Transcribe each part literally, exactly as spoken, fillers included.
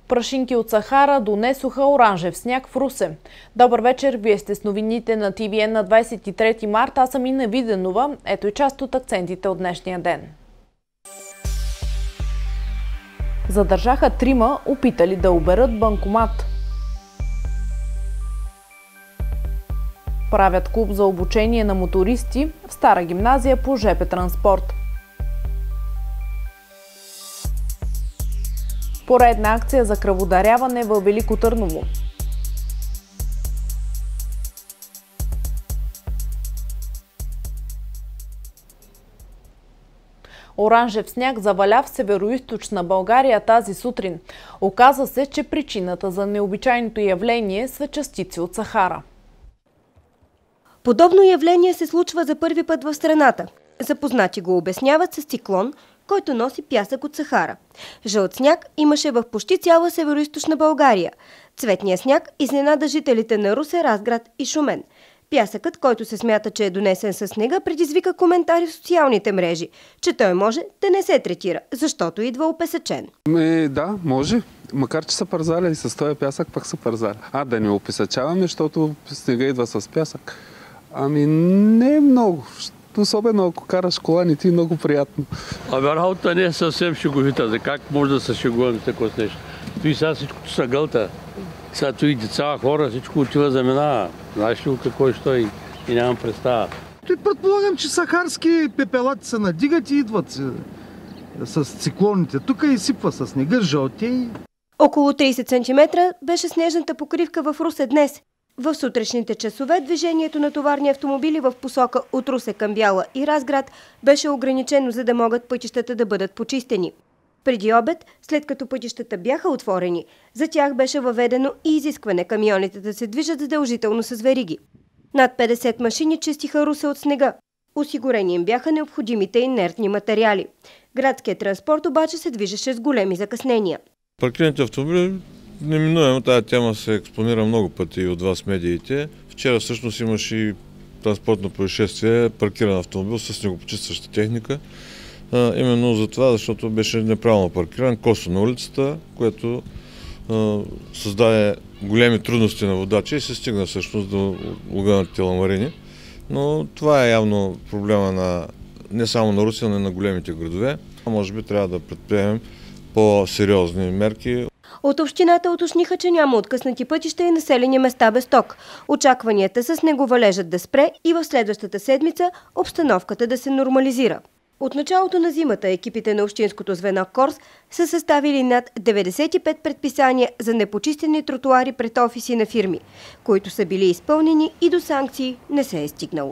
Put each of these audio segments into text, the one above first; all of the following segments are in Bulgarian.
Прашинки от Сахара донесоха оранжев сняг в Русе. Добър вечер, вие сте с новините на Ти Ви Ен на двадесет и трети март. Аз съм Инна Виденова. Ето и част от акцентите от днешния ден. Задържаха трима, опитали да оберат банкомат. Правят клуб за обучение на мотористи в Стара гимназия по жп транспорт. Поредна акция за кръводаряване във Велико Търново. Оранжев сняг заваля в североизточна България тази сутрин. Оказа се, че причината за необичайното явление са частици от Сахара. Подобно явление се случва за първи път в страната. Запознати го обясняват с циклон, който носи пясък от Сахара. Жълт сняг имаше в почти цяла североизточна България. Цветният сняг изненада жителите на Русе, Разград и Шумен. Пясъкът, който се смята, че е донесен със снега, предизвика коментари в социалните мрежи, че той може да не се третира, защото идва опесъчен. Е, да, може. Макар че са парзали и с този пясък пък са парзали. А да не опесъчаваме, защото снега идва с пясък. Ами не е много. Особено ако караш кола, не ти е много приятно. Абе, работа не е съвсем шеговита. За как може да се шегуваме такова нещо? Той сега всичкото са гълта. Сега той деца, хора, всичко отива заминава. Знаеш ли какво е що и, и нямам представа. Той предполагам, че сахарски пепелати се надигат и идват с циклоните. Тук и сипва с снега, жълтей. Около тридесет сантиметра беше снежната покривка в Русе днес. В сутрешните часове движението на товарни автомобили в посока от Русе към Бяла и Разград беше ограничено, за да могат пътищата да бъдат почистени. Преди обед, след като пътищата бяха отворени, за тях беше въведено и изискване камионите да се движат задължително с вериги. Над петдесет машини чистиха Русе от снега. Осигурени им бяха необходимите инертни материали. Градският транспорт обаче се движеше с големи закъснения. Паркираните автомобили, неминуемо тази тема се експонира много пъти от вас медиите. Вчера всъщност имаше и транспортно происшествие, паркиран автомобил с снегопочистваща техника. А, именно за това, защото беше неправилно паркиран, косо на улицата, което а, създаде големи трудности на водача и се стигна всъщност до огънатите ламарини. Но това е явно проблема на не само на Русе, но и на големите градове. Може би трябва да предприемем по-сериозни мерки. От общината уточниха, че няма откъснати пътища и населени места без ток. Очакванията са снеговалежът да спре и в следващата седмица обстановката да се нормализира. От началото на зимата екипите на общинското звено Корс са съставили над деветдесет и пет предписания за непочистени тротуари пред офиси на фирми, които са били изпълнени и до санкции не се е стигнало.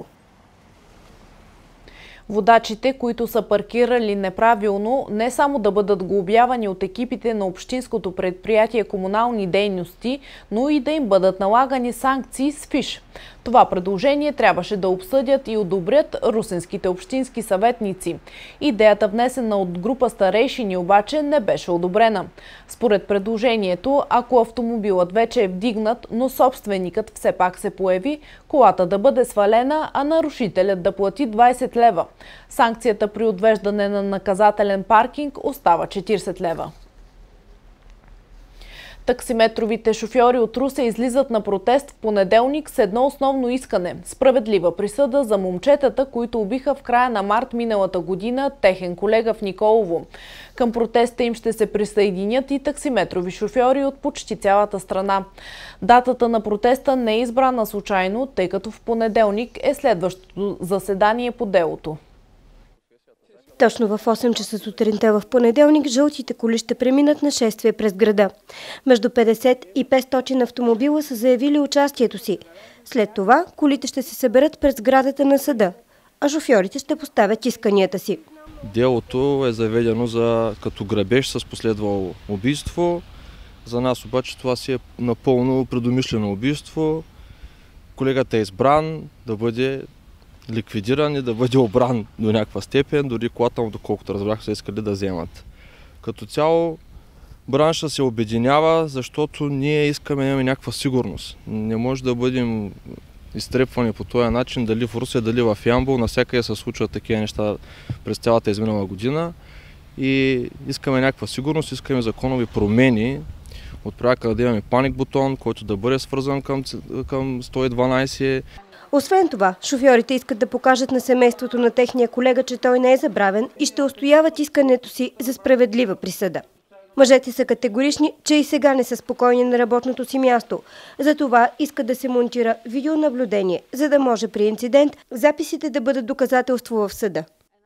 Водачите, които са паркирали неправилно, не само да бъдат глобявани от екипите на общинското предприятие комунални дейности, но и да им бъдат налагани санкции с фиш. Това предложение трябваше да обсъдят и одобрят русенските общински съветници. Идеята, внесена от група старейшини, обаче не беше одобрена. Според предложението, ако автомобилът вече е вдигнат, но собственикът все пак се появи, колата да бъде свалена, а нарушителят да плати двадесет лева. Санкцията при отвеждане на наказателен паркинг остава четиридесет лева. Таксиметровите шофьори от Русе излизат на протест в понеделник с едно основно искане – справедлива присъда за момчетата, които убиха в края на март миналата година техен колега в Николово. Към протеста им ще се присъединят и таксиметрови шофьори от почти цялата страна. Датата на протеста не е избрана случайно, тъй като в понеделник е следващото заседание по делото. Точно в осем часа сутринта в понеделник жълтите коли ще преминат на шествие през града. Между петдесет и петстотин автомобила са заявили участието си. След това колите ще се съберат през сградата на съда, а шофьорите ще поставят исканията си. Делото е заведено за като грабеж с последвало убийство. За нас обаче това си е напълно предумишлено убийство. Колегата е избран да бъде ликвидиран и да бъде обран до някаква степен, дори колата му, доколкото разбрах, са искали да вземат. Като цяло бранша се обединява, защото ние искаме да имаме някаква сигурност. Не може да бъдем изтрепвани по този начин, дали в Русе, дали в Ямбол, навсякъде се случват такива неща през цялата изминала година и искаме някаква сигурност, искаме законови промени, От проекта да имаме паник бутон, който да бъде свързан към, към сто и дванайсет. Освен това, шофьорите искат да покажат на семейството на техния колега, че той не е забравен и ще устояват искането си за справедлива присъда. Мъжете са категорични, че и сега не са спокойни на работното си място. Затова искат да се монтира видеонаблюдение, за да може при инцидент записите да бъдат доказателство в съда.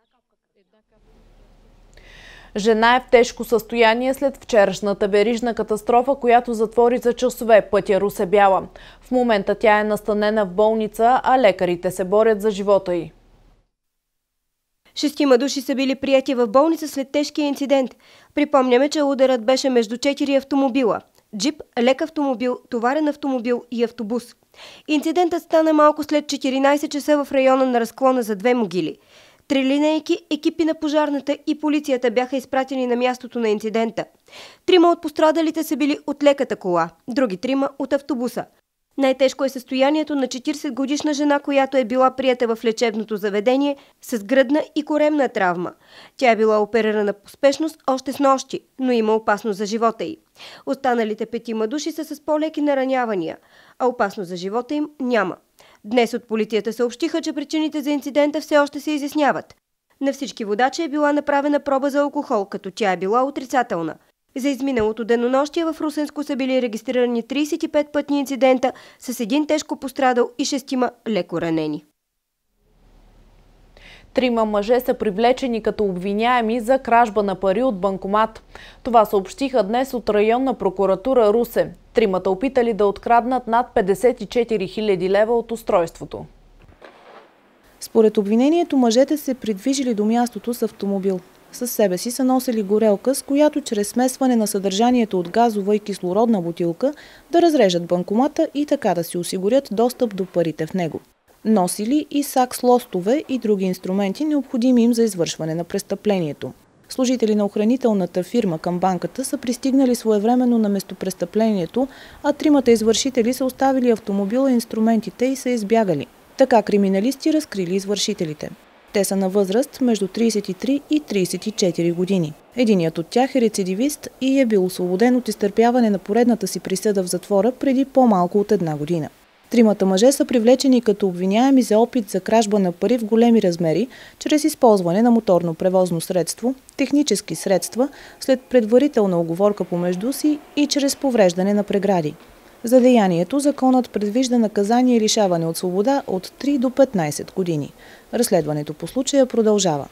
Жена е в тежко състояние след вчерашната верижна катастрофа, която затвори за часове пътя Русе-Бяла. В момента тя е настанена в болница, а лекарите се борят за живота й. Шестима души са били прияти в болница след тежкия инцидент. Припомняме, че ударът беше между четири автомобила – джип, лек автомобил, товарен автомобил и автобус. Инцидентът стана малко след четиринайсет часа в района на разклона за две могили. Три линейки, екипи на пожарната и полицията бяха изпратени на мястото на инцидента. Трима от пострадалите са били от леката кола, други трима от автобуса. Най-тежко е състоянието на четирийсетгодишна жена, която е била приета в лечебното заведение с гръдна и коремна травма. Тя е била оперирана по спешност още с нощи, но има опасност за живота й. Останалите петима души са с по-леки наранявания, а опасност за живота им няма. Днес от полицията съобщиха, че причините за инцидента все още се изясняват. На всички водачи е била направена проба за алкохол, като тя е била отрицателна. За изминалото денонощие в Русенско са били регистрирани трийсет и пет пътни инцидента с един тежко пострадал и шестима леко ранени. Трима мъже са привлечени като обвиняеми за кражба на пари от банкомат. Това съобщиха днес от районна прокуратура Русе. Тримата опитали да откраднат над петдесет и четири хиляди лева от устройството. Според обвинението, мъжете се придвижили до мястото с автомобил. Със себе си са носили горелка, с която чрез смесване на съдържанието от газова и кислородна бутилка да разрежат банкомата и така да си осигурят достъп до парите в него. Носили и сак с лостове и други инструменти, необходими им за извършване на престъплението. Служители на охранителната фирма към банката са пристигнали своевременно на местопрестъплението, а тримата извършители са оставили автомобила, инструментите и са избягали. Така криминалисти разкрили извършителите. Те са на възраст между трийсет и три и трийсет и четири години. Единият от тях е рецидивист и е бил освободен от изтърпяване на поредната си присъда в затвора преди по-малко от една година. Тримата мъже са привлечени като обвиняеми за опит за кражба на пари в големи размери, чрез използване на моторно превозно средство, технически средства, след предварителна уговорка помежду си и чрез повреждане на прегради. За деянието законът предвижда наказание лишаване от свобода от три до петнайсет години. Разследването по случая продължава.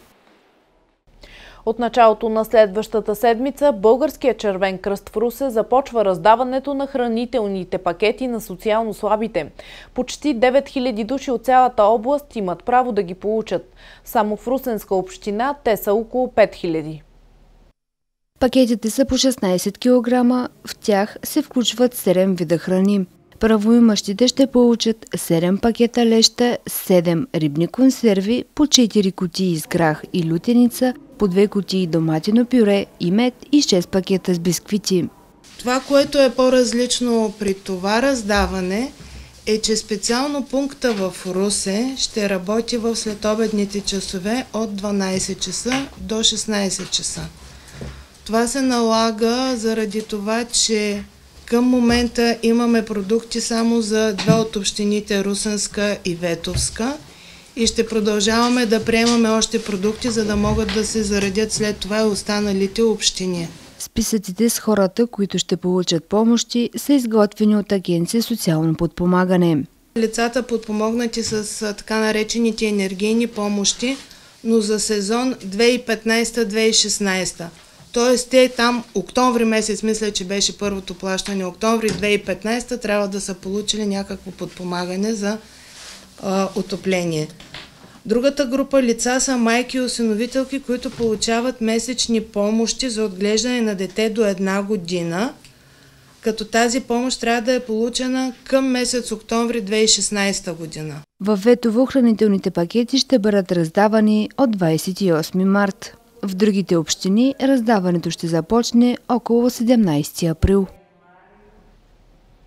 От началото на следващата седмица Българският червен кръст в Русе започва раздаването на хранителните пакети на социално слабите. Почти девет хиляди души от цялата област имат право да ги получат. Само в Русенска община те са около пет хиляди. Пакетите са по шестнайсет килограма, в тях се включват седем вида храни. Правоимащите ще получат седем пакета леща, седем рибни консерви, по четири кутии с грах и лютеница, по две кутии доматино пюре и мед и шест пакета с бисквити. Това, което е по-различно при това раздаване, е, че специално пункта в Русе ще работи в следобедните часове от дванайсет часа до шестнайсет часа. Това се налага заради това, че към момента имаме продукти само за две от общините Русенска и Ветовска и ще продължаваме да приемаме още продукти, за да могат да се заредят след това и останалите общини. Списъците с хората, които ще получат помощи, са изготвени от Агенция социално подпомагане. Лицата подпомогнати с така наречените енергийни помощи, но за сезон две хиляди и петнайсета - две хиляди и шестнайсета. Тоест те там, октомври месец, мисля, че беше първото плащане, октомври две хиляди и петнайсета трябва да са получили някакво подпомагане за а, отопление. Другата група лица са майки и осиновителки, които получават месечни помощи за отглеждане на дете до една година, като тази помощ трябва да е получена към месец октомври две хиляди и шестнайсета година. Във Ветово хранителните пакети ще бъдат раздавани от двайсет и осми март. В другите общини раздаването ще започне около седемнайсети април.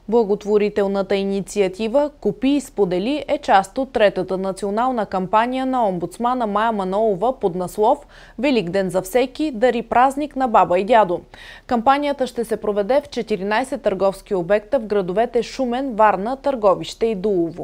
Благотворителната инициатива "Купи и сподели" е част от третата национална кампания на омбудсмана Мая Манолова под наслов "Великден за всеки, дари празник на баба и дядо". Кампанията ще се проведе в четиринайсет търговски обекта в градовете Шумен, Варна, Търговище и Дулово.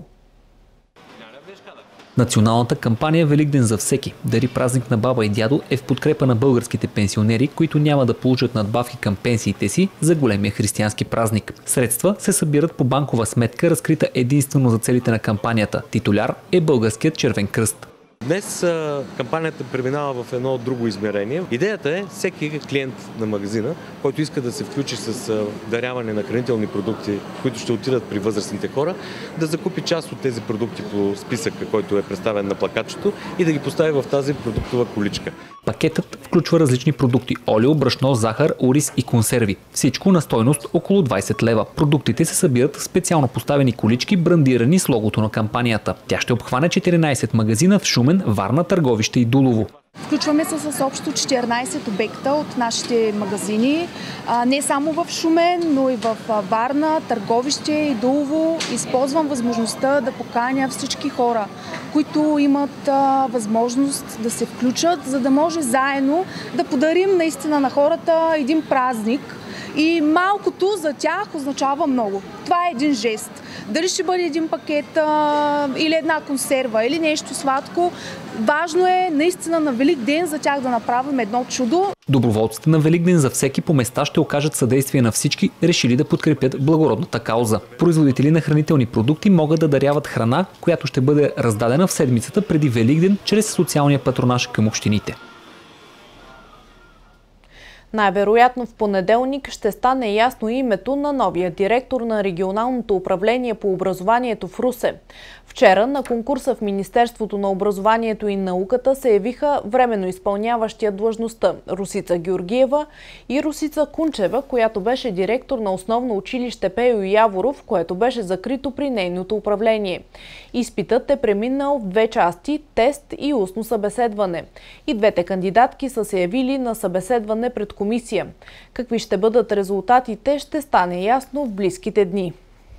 Националната кампания "Великден за всеки, дари празник на баба и дядо" е в подкрепа на българските пенсионери, които няма да получат надбавки към пенсиите си за големия християнски празник. Средства се събират по банкова сметка, разкрита единствено за целите на кампанията. Титуляр е Българският червен кръст. Днес а, кампанията преминава в едно друго измерение. Идеята е всеки клиент на магазина, който иска да се включи с а, даряване на хранителни продукти, които ще отидат при възрастните хора, да закупи част от тези продукти по списъка, който е представен на плакатчето, и да ги постави в тази продуктова количка. Пакетът включва различни продукти – олио, брашно, захар, ориз и консерви. Всичко на стойност около двайсет лева. Продуктите се събират в специално поставени колички, брандирани с логото на кампанията. Тя ще обхване четиринайсет магазина в Шумен, Варна, Търговище и Дулово. Включваме се с общо четиринайсет обекта от нашите магазини, не само в Шумен, но и в Варна, Търговище и Дулово. Използвам възможността да поканя всички хора, които имат възможност да се включат, за да може заедно да подарим наистина на хората един празник. И малкото за тях означава много. Това е един жест. Дали ще бъде един пакет а, или една консерва или нещо сладко, важно е наистина на Великден за тях да направим едно чудо. Доброволците на Великден за всеки по места ще окажат съдействие на всички, решили да подкрепят благородната кауза. Производители на хранителни продукти могат да даряват храна, която ще бъде раздадена в седмицата преди Великден чрез социалния патронаж към общините. Най-вероятно в понеделник ще стане ясно името на новия директор на регионалното управление по образованието в Русе. Вчера на конкурса в Министерството на образованието и науката се явиха временно изпълняващия длъжността Русица Георгиева и Русица Кунчева, която беше директор на основно училище Пейо Яворов, което беше закрито при нейното управление. Изпитът е преминал в две части – тест и устно събеседване. И двете кандидатки са се явили на събеседване пред комисия. Какви ще бъдат резултатите, ще стане ясно в близките дни.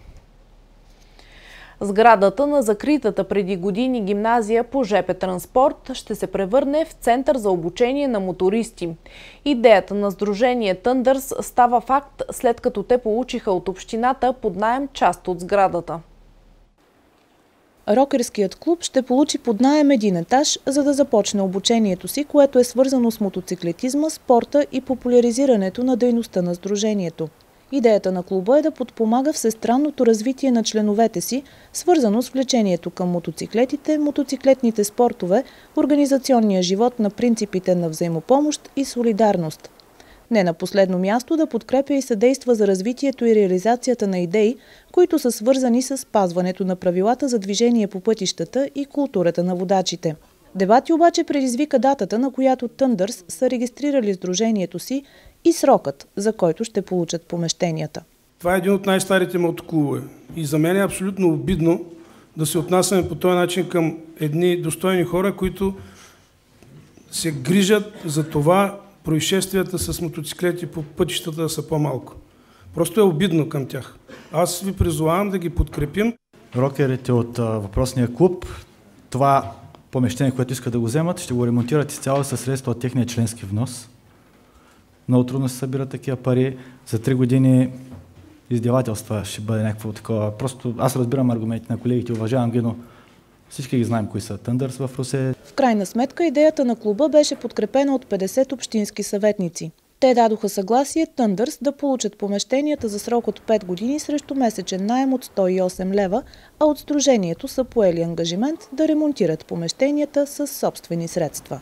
Сградата на закритата преди години гимназия по ЖП транспорт ще се превърне в център за обучение на мотористи. Идеята на сдружение Тъндърс става факт, след като те получиха от общината под наем част от сградата. Рокерският клуб ще получи под наем един етаж, за да започне обучението си, което е свързано с мотоциклетизма, спорта и популяризирането на дейността на сдружението. Идеята на клуба е да подпомага всестранното развитие на членовете си, свързано с влечението към мотоциклетите, мотоциклетните спортове, организационния живот на принципите на взаимопомощ и солидарност. Не на последно място да подкрепя и съдейства за развитието и реализацията на идеи, които са свързани с спазването на правилата за движение по пътищата и културата на водачите. Дебати обаче предизвика датата, на която Тъндърс са регистрирали сдружението си, и срокът, за който ще получат помещенията. Това е един от най-старите мотоклубове и за мен е абсолютно обидно да се отнасяме по този начин към едни достойни хора, които се грижат за това происшествията с мотоциклети по пътищата да са по-малко. Просто е обидно към тях. Аз ви призовавам да ги подкрепим. Рокерите от въпросния клуб, това помещение, което искат да го вземат, ще го ремонтират изцяло със средства от техния членски внос. Много трудно се събират такива пари. За три години издевателства ще бъде някакво такова. Просто аз разбирам аргументите на колегите, уважавам ги, но всички ги знаем кои са Тъндърс в Русе. В крайна сметка идеята на клуба беше подкрепена от петдесет общински съветници. Те дадоха съгласие Тъндърс да получат помещенията за срок от пет години срещу месечен наем от сто и осем лева, а от сдружението са поели ангажимент да ремонтират помещенията с собствени средства.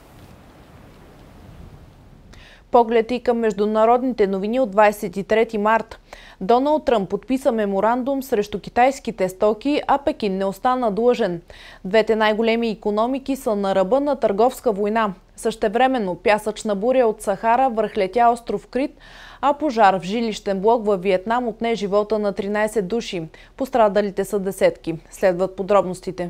Поглед и към международните новини от двайсет и трети март. Доналд Тръмп подписа меморандум срещу китайските стоки, а Пекин не остана длъжен. Двете най-големи икономики са на ръба на търговска война. Същевременно пясъчна буря от Сахара връхлетя остров Крит, а пожар в жилищен блок във Виетнам отне живота на тринайсет души. Пострадалите са десетки. Следват подробностите.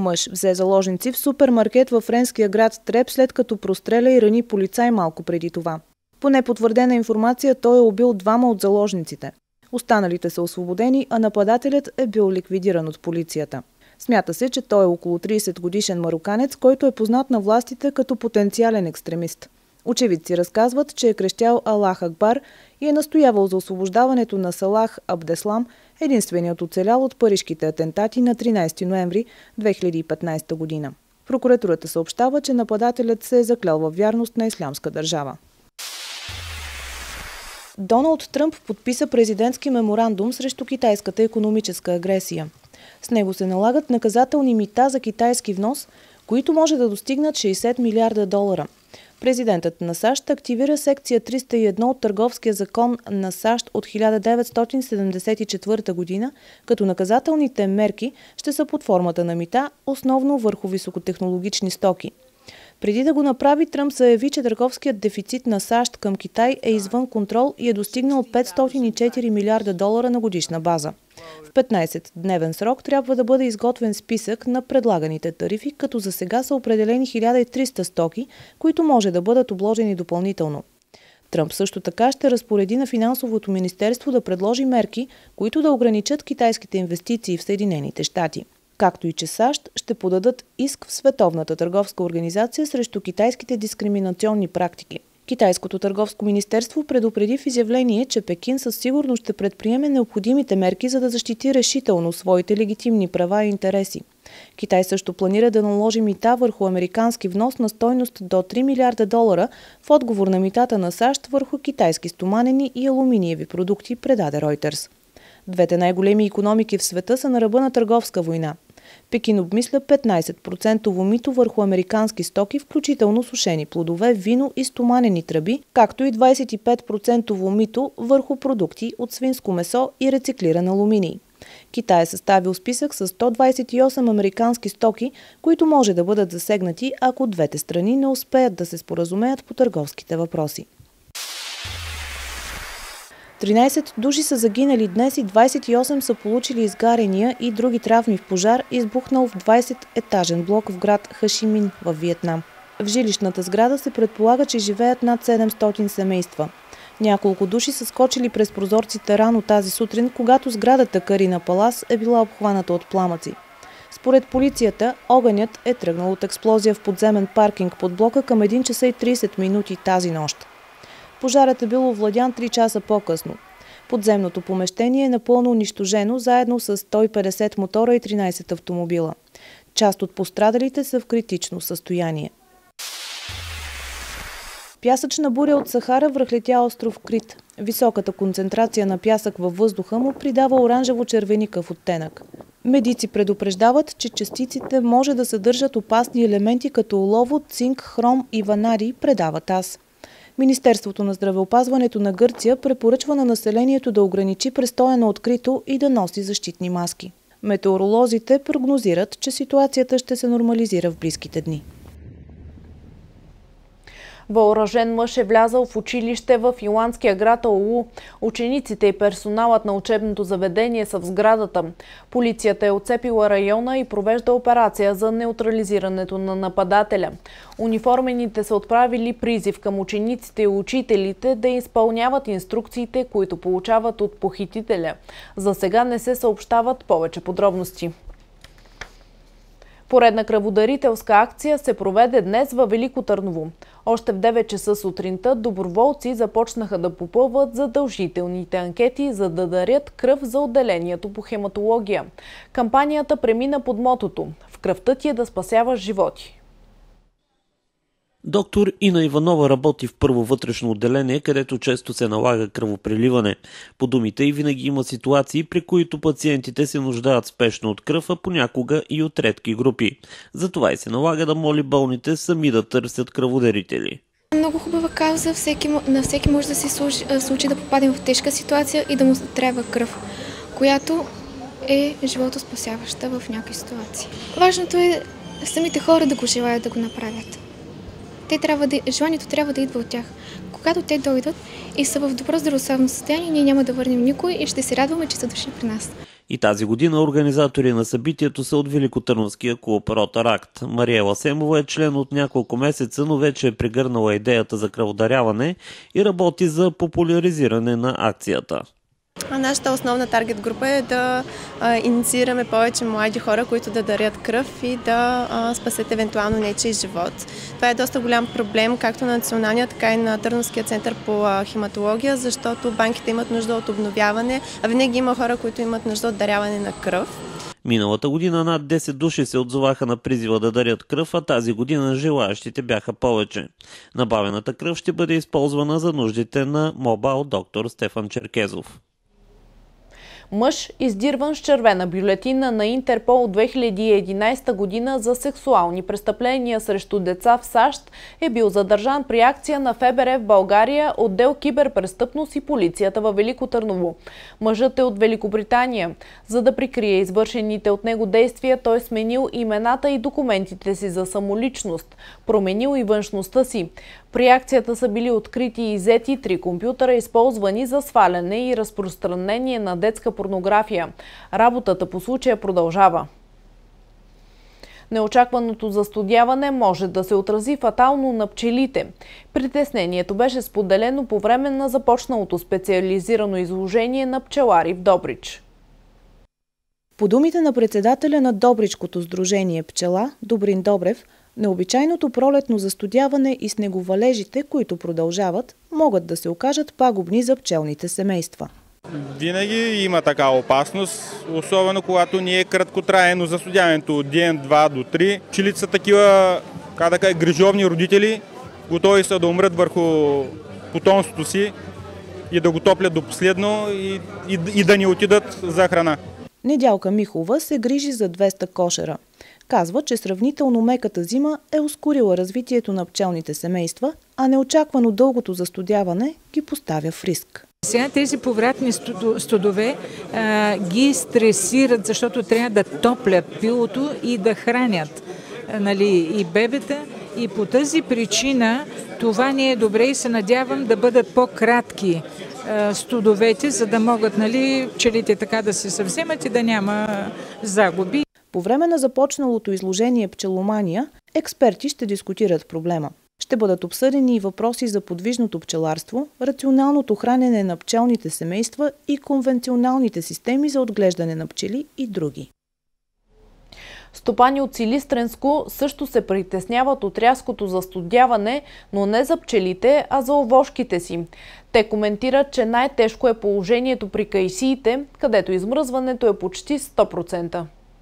Мъж взе заложници в супермаркет във френския град Треп, след като простреля и рани полицай малко преди това. По непотвърдена информация той е убил двама от заложниците. Останалите са освободени, а нападателят е бил ликвидиран от полицията. Смята се, че той е около тридесет годишен мароканец, който е познат на властите като потенциален екстремист. Очевидци разказват, че е крещял Аллах Акбар и е настоявал за освобождаването на Салах Абдеслам, единственият оцелял от парижките атентати на тринадесети ноември две хиляди и петнадесета година. Прокуратурата съобщава, че нападателят се е заклял във вярност на Ислямска държава. Доналд Тръмп подписа президентски меморандум срещу китайската икономическа агресия. С него се налагат наказателни мита за китайски внос, които може да достигнат шейсет милиарда долара. Президентът на САЩ активира секция триста и едно от Търговския закон на САЩ от хиляда деветстотин седемдесет и четвърта година, като наказателните мерки ще са под формата на мита, основно върху високотехнологични стоки. Преди да го направи, Тръмп заяви, че търговският дефицит на САЩ към Китай е извън контрол и е достигнал петстотин и четири милиарда долара на годишна база. В петнадесетдневен срок трябва да бъде изготвен списък на предлаганите тарифи, като за сега са определени хиляда и триста стоки, които може да бъдат обложени допълнително. Тръмп също така ще разпореди на финансовото министерство да предложи мерки, които да ограничат китайските инвестиции в Съединените щати. Както и че САЩ ще подадат иск в Световната търговска организация срещу китайските дискриминационни практики. Китайското търговско министерство предупреди в изявление, че Пекин със сигурност ще предприеме необходимите мерки, за да защити решително своите легитимни права и интереси. Китай също планира да наложи мита върху американски внос на стойност до три милиарда долара в отговор на митата на САЩ върху китайски стоманени и алуминиеви продукти, предаде Ройтерс. Двете най-големи икономики в света са на ръба на търговска война. Пекин обмисля петнадесет процента мито върху американски стоки, включително сушени плодове, вино и стоманени тръби, както и двадесет и пет процента мито върху продукти от свинско месо и рециклиран алуминий. Китай е съставил списък с сто двадесет и осем американски стоки, които може да бъдат засегнати, ако двете страни не успеят да се споразумеят по търговските въпроси. тринадесет души са загинали днес и двадесет и осем са получили изгарения и други травми в пожар, избухнал в двадесететажен блок в град Хашимин в Виетнам. В жилищната сграда се предполага, че живеят над седемстотин семейства. Няколко души са скочили през прозорците рано тази сутрин, когато сградата Карина Палас е била обхваната от пламъци. Според полицията, огънят е тръгнал от експлозия в подземен паркинг под блока към един часа и тридесет минути тази нощ. Пожарът е бил овладян три часа по-късно. Подземното помещение е напълно унищожено, заедно с сто и петдесет мотора и тринадесет автомобила. Част от пострадалите са в критично състояние. Пясъчна буря от Сахара връхлетя остров Крит. Високата концентрация на пясък във въздуха му придава оранжево-червеникъв оттенък. Медици предупреждават, че частиците може да съдържат опасни елементи като олово, цинк, хром и ванадий, предава ТАСС. Министерството на здравеопазването на Гърция препоръчва на населението да ограничи престоя на открито и да носи защитни маски. Метеоролозите прогнозират, че ситуацията ще се нормализира в близките дни. Въоръжен мъж е влязъл в училище в иландския град Оулу. Учениците и персоналът на учебното заведение са в сградата. Полицията е отцепила района и провежда операция за неутрализирането на нападателя. Униформените са отправили призив към учениците и учителите да изпълняват инструкциите, които получават от похитителя. За сега не се съобщават повече подробности. Поредна кръводарителска акция се проведе днес във Велико Търново. Още в девет часа сутринта доброволци започнаха да попълват задължителните анкети, за да дарят кръв за отделението по хематология. Кампанията премина под мотото «В кръвта ти е да спасяваш животи». Доктор Ина Иванова работи в първо вътрешно отделение, където често се налага кръвопреливане. По думите й винаги има ситуации, при които пациентите се нуждаят спешно от кръв, а понякога и от редки групи. Затова и се налага да моли болните сами да търсят кръводарители. Много хубава кауза, всеки, на всеки може да се случи, случи да попадем в тежка ситуация и да му трябва кръв, която е животоспасяваща в някакви ситуации. Важното е самите хора да го желаят да го направят. Те трябва да, желанието трябва да идва от тях. Когато те дойдат и са в добро здравословно състояние, ние няма да върнем никой и ще се радваме, че са дошли при нас. И тази година организатори на събитието са от Великотърновския клуб Ротаракт. Мариела Семова е член от няколко месеца, но вече е прегърнала идеята за кръводаряване и работи за популяризиране на акцията. Нашата основна таргет група е да а, инициираме повече млади хора, които да дарят кръв и да а, спасят евентуално нечий живот. Това е доста голям проблем, както на националния, така и на Търновския център по а, хематология, защото банките имат нужда от обновяване, а винаги има хора, които имат нужда от даряване на кръв. Миналата година над десет души се отзоваха на призива да дарят кръв, а тази година желаящите бяха повече. Набавената кръв ще бъде използвана за нуждите на МОБА от доктор Стефан Черкезов. Мъж, издирван с червена бюлетина на Интерпол от две хиляди и единадесета година за сексуални престъпления срещу деца в САЩ, е бил задържан при акция на ФБР в България, отдел киберпрестъпност и полицията във Велико Търново. Мъжът е от Великобритания. За да прикрие извършените от него действия, той сменил имената и документите си за самоличност, променил и външността си. При акцията са били открити и иззети три компютъра, използвани за сваляне и разпространение на детска порнография. Работата по случая продължава. Неочакваното застудяване може да се отрази фатално на пчелите. Притеснението беше споделено по време на започналото специализирано изложение на пчелари в Добрич. По думите на председателя на Добричкото сдружение Пчела, Добрин Добрев, необичайното пролетно застудяване и снеговалежите, които продължават, могат да се окажат пагубни за пчелните семейства. Винаги има такава опасност, особено когато не е краткотраено застудяването от ден, два до три. Пчелите са такива, как да кажа, грижовни родители, готови са да умрат върху потомството си и да го топлят до последно и, и, и да не отидат за храна. Недялка Михова се грижи за двеста кошера. Казва, че сравнително меката зима е ускорила развитието на пчелните семейства, а неочаквано дългото застудяване ги поставя в риск. Сега тези повратни студове а, ги стресират, защото трябва да топлят пилото и да хранят а, нали, и бебета. И по тази причина това не е добре и се надявам да бъдат по-кратки а, студовете, за да могат нали, пчелите така да се съвземат и да няма загуби. По време на започналото изложение Пчеломания, експерти ще дискутират проблема. Ще бъдат обсъдени и въпроси за подвижното пчеларство, рационалното хранене на пчелните семейства и конвенционалните системи за отглеждане на пчели и други. Стопани от Силистренско също се притесняват от рязкото застудяване, но не за пчелите, а за овошките си. Те коментират, че най-тежко е положението при кайсиите, където измръзването е почти сто процента.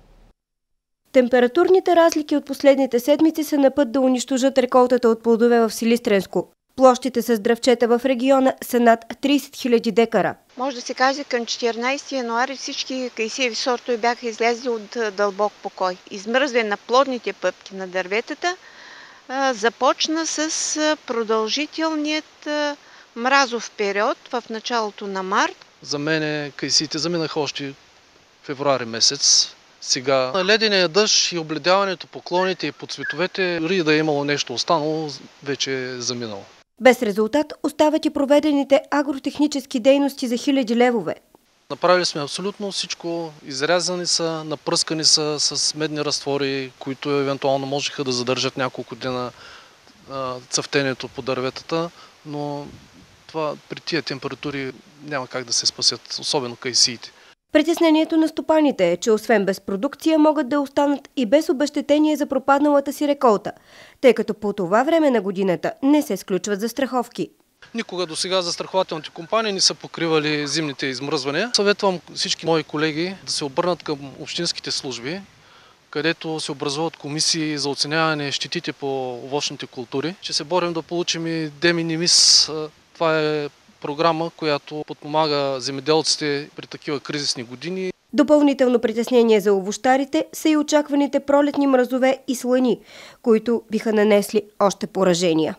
Температурните разлики от последните седмици са на път да унищожат реколтата от плодове в Силистренско. Площите с дръвчета в региона са над тридесет хиляди декара. Може да се каже, към четиринадесети януари всички кайсиеви сортове бяха излезли от дълбок покой. Измръзване на плодните пъпки на дърветата а, започна с продължителният а, мразов период в началото на март. За мен кайсиите заминаха още февруари месец. Сега ледения дъжд и обледяването по клоните и по цветовете, дори да е имало нещо останало, вече е заминало. Без резултат остават и проведените агротехнически дейности за хиляди левове. Направили сме абсолютно всичко, изрязани са, напръскани са с медни разтвори, които евентуално можеха да задържат няколко дена цъфтението по дърветата, но това при тия температури няма как да се спасят, особено кайсиите. Притеснението на стопаните е, че освен без продукция могат да останат и без обезщетение за пропадналата си реколта, тъй като по това време на годината не се сключват застраховки. Никога до сега застрахователните компании не са покривали зимните измръзвания. Съветвам всички мои колеги да се обърнат към общинските служби, където се образуват комисии за оценяване щетите по овощните култури. Ще се борим да получим и de minimis. Това е програма, която подпомага земеделците при такива кризисни години. Допълнително притеснение за овощарите са и очакваните пролетни мразове и слани, които биха нанесли още поражения.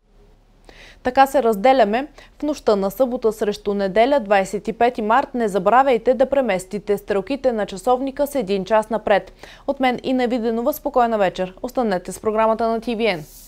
Така се разделяме. В нощта на събота срещу неделя, двадесет и пети март, не забравяйте да преместите стрелките на часовника с един час напред. От мен Ина Виденова, спокойна вечер. Останете с програмата на Ти Ви Ен.